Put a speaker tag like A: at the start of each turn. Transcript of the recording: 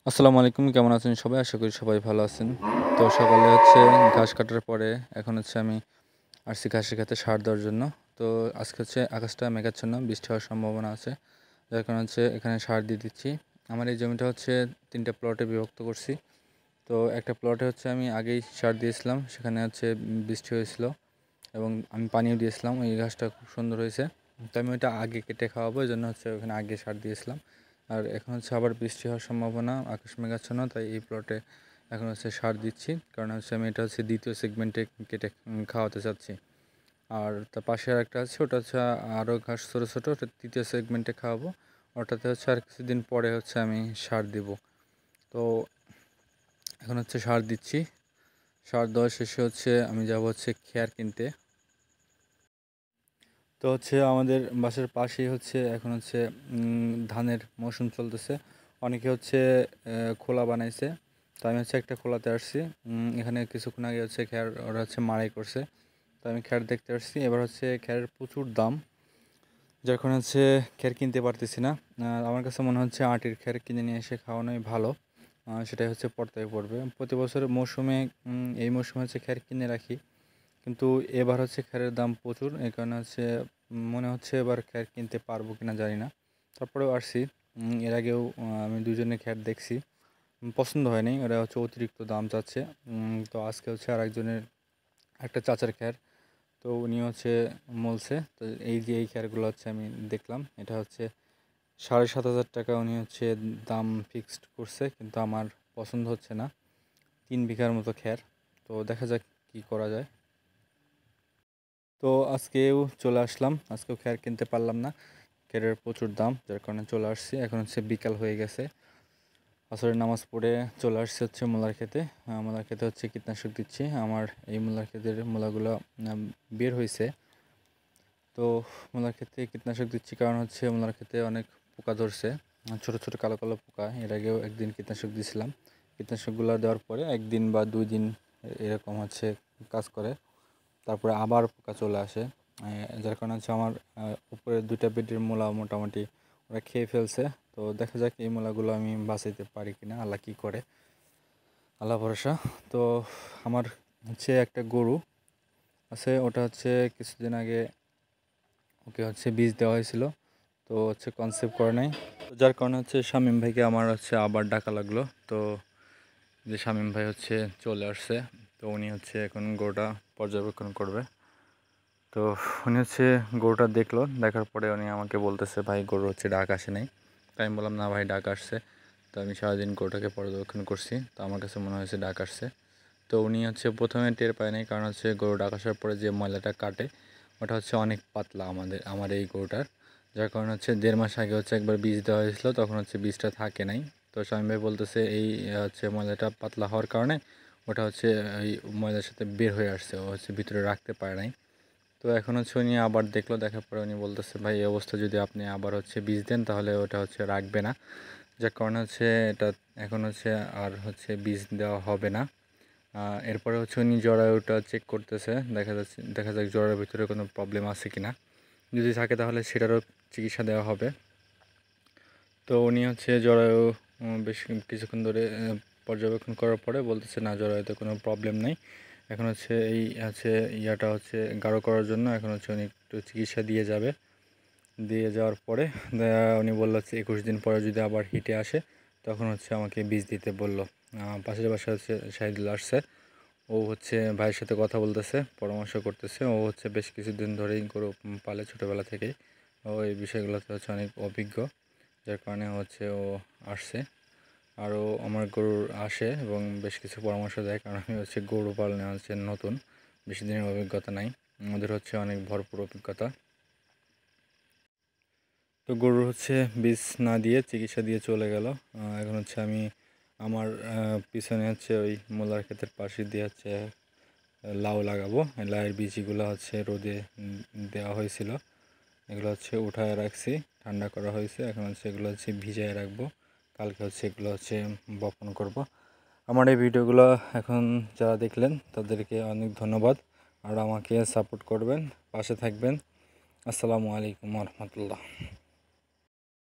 A: আসসালামু আলাইকুম, কেমন আছেন সবাই? আশা করি সবাই ভালো আছেন। তো সকালে ঘাস কাটার পরে এখন আমি আসছি ঘাসের খেতে সার দেওয়ার জন্য। তো আজকে আকাশটা মেঘাচ্ছন্ন, বৃষ্টি হওয়ার সম্ভাবনা আছে, যার কারণে এখানে সার দিয়ে দিচ্ছি। আমার এই জমিটা 3টে প্লটে বিভক্ত করছি। তো একটা প্লটে আমি আগেই সার দিয়েছিলাম, সেখানে বৃষ্টি হয়েছিল এবং আমি পানিও দিয়েছিলাম। ওই ঘাসটা খুব সুন্দর হয়েছে, তো আমি ওইটা আগে কেটে খাওয়াবো, এই জন্য ওখানে আগে সার দিয়েছিলাম। আর এখন আবার বৃষ্টি হওয়ার সম্ভাবনা, আকাশ মেঘাচ্ছন্ন, তাই এই প্লটে এখন সার দিচ্ছি, কারণ আমি এটা দ্বিতীয় সেগমেন্টে কেটে খাওয়াতে চাচ্ছি। আর তার পাশে আরেকটা আছে, ওটা আরও ঘাস ছোটো ছোটো, ওটা তৃতীয় সেগমেন্টে খাওয়াবো। ওটাতে আর কিছুদিন পরে আমি সার দিব। তো এখন সার দিচ্ছি। সার দেওয়া শেষে আমি যাব খেয়ার কিনতে। তো আমাদের বাসার পাশেই এখন ধানের মৌসুম চলতেছে। অনেকে খোলা বানাইছে, তো আমি একটা খোলাতে আসছি। এখানে কিছুক্ষণ আগে খ্যার ওরা মাড়াই করছে, তো আমি খ্যার দেখতে আসছি। এবার খ্যারের প্রচুর দাম, যার কারণে খ্যার কিনতে পারতেছি না। আমার কাছে মনে হচ্ছে আটির খ্যার কিনে নিয়ে এসে খাওয়ানোই ভালো, সেটাই পড়তায় পড়বে। প্রতি বছর মৌসুমে এই মৌসুমে খ্যার কিনে রাখি, কিন্তু এবার খ্যারের দাম প্রচুর, এই কারণে মনে হচ্ছে এবার খ্যার কিনতে পারবো কিনা জানি না। তারপরেও আসছি। এর আগেও আমি দুজনে খ্যার দেখছি, পছন্দ হয়নি, ওরা অতিরিক্ত দাম চাচ্ছে। তো আজকে আরেকজনের একটা চাচার খ্যার, তো উনি মলছে। তো এই খ্যারগুলো আমি দেখলাম, এটা 7,500 টাকা উনি দাম ফিক্সড করছে, কিন্তু আমার পছন্দ হচ্ছে না। 3 বিঘার মতো খ্যার, তো দেখা যাক কি করা যায়। তো আজকেও চলে আসলাম, আজকেও খ্যার কিনতে পারলাম না, খ্যারের প্রচুর দাম, যার কারণে চলে আসছি। এখন বিকাল হয়ে গেছে, আসরের নামাজ পড়ে চলে আসছে মূলার খেতে। মূলার খেতে কীটনাশক দিচ্ছি। আমার এই মূলার ক্ষেতের মূলাগুলো বের হয়েছে, তো মূলার ক্ষেতে কীটনাশক দিচ্ছি, কারণ মূলার ক্ষেতে অনেক পোকা ধরছে, ছোটো ছোটো কালো কালো পোকা। এর আগেও একদিন কীটনাশক দিয়েছিলাম, কীটনাশকগুলো দেওয়ার পরে 1 দিন বা 2 দিন এরকম কাজ করে, তারপরে আবার পোকা চলে আসে। যার কারণে আমার উপরে 2টা বেডের মূলা মোটামুটি ওরা খেয়ে ফেলছে। তো দেখা যাক এই মূলাগুলো আমি বাঁচাইতে পারি কিনা, আল্লাহ কী করে, আল্লাহ ভরসা। তো আমার একটা গরু আছে, ওটা কিছুদিন আগে ওকে বীজ দেওয়া হয়েছিল, তো কনসেপ্ট করে নাই, তো যার কারণে শামীম ভাইকে আমার আবার ডাকা লাগলো। তো যে শামীম ভাই চলে আসছে, তো উনি এখন গরুটা পর্যবেক্ষণ করবে। তো উনি গরুটা দেখলো, দেখার পরে উনি আমাকে বলতেছে, ভাই গরু ডাক আসে নাই। তাই আমি বললাম, না ভাই ডাক আসছে। তো আমি সারাদিন গরুটাকে পর্যবেক্ষণ করছি, তো আমার কাছে মনে হয়েছে ডাক আসছে। তো উনি প্রথমে টের পায় নাই, কারণ গরু ডাক আসার পরে যে ময়লাটা কাটে ওটা অনেক পাতলা আমার এই গরুটার, যার কারণে 1.5 মাস আগে একবার বীজ দেওয়া হয়েছিল, তখন বীজটা থাকে নাই। তো স্বামী ভাই বলতেছে এই ময়লাটা পাতলা হওয়ার কারণে ওটা এই ময়লার সাথে বের হয়ে আসছে, ও ভিতরে রাখতে পারে নাই। তো এখন উনি আবার দেখলো, দেখার পরে উনি বলতেছে, ভাই এই অবস্থা যদি আপনি আবার বীজ দেন, তাহলে ওটা রাখবে না, যার কারণে এটা এখন আর বীজ দেওয়া হবে না। এরপরে উনি জরায়ুটা চেক করতেছে, দেখা যাক জরায়ুর ভিতরে কোনো প্রবলেম আছে কি না, যদি থাকে তাহলে সেটারও চিকিৎসা দেওয়া হবে। তো উনি জরায়ু বেশ কিছুক্ষণ ধরে পর্যবেক্ষণ করার পরে বলতেছে, না জরায়ুতে কোনো প্রবলেম নেই। এখন এই ইয়াটা গাঢ় করার জন্য এখন উনি একটু চিকিৎসা দিয়ে যাবে। দিয়ে যাওয়ার পরে উনি বললো 21 দিন পরে যদি আবার হিটে আসে, তখন আমাকে বীজ দিতে বলল। পাশের বাসায় শাহিদুল আসছে, ও ভাইয়ের সাথে কথা বলতেছে, পরামর্শ করতেছে। ও বেশ কিছুদিন ধরেই গরু পালে, ছোটোবেলা থেকেই ও এই বিষয়গুলোতে অনেক অভিজ্ঞ, যার কারণে ও আসছে। আরও আমার গরুর আসে এবং বেশ কিছু পরামর্শ দেয়, কারণ আমি গরু পালনে নতুন, বেশি দিনের অভিজ্ঞতা নাই, আমাদের অনেক ভরপুর অভিজ্ঞতা। তো গরুর বীজ না দিয়ে চিকিৎসা দিয়ে চলে গেল। এখন আমি আমার পিছনে ওই মূলার ক্ষেতের পাশে দিয়ে লাউ লাগাবো। লাউয়ের বীজগুলো রোদে দেওয়া হয়েছিল, এগুলো উঠায় রাখছি, ঠান্ডা করা হয়েছে। এখন এগুলো ভিজিয়ে রাখবো, কালকে এগুলো বপন করব। আমার এই ভিডিওগুলো এখন যারা দেখলেন তাদেরকে অনেক ধন্যবাদ, আর আমাকে সাপোর্ট করবেন, পাশে থাকবেন। আসসালামু আলাইকুম ওয়া রাহমাতুল্লাহ।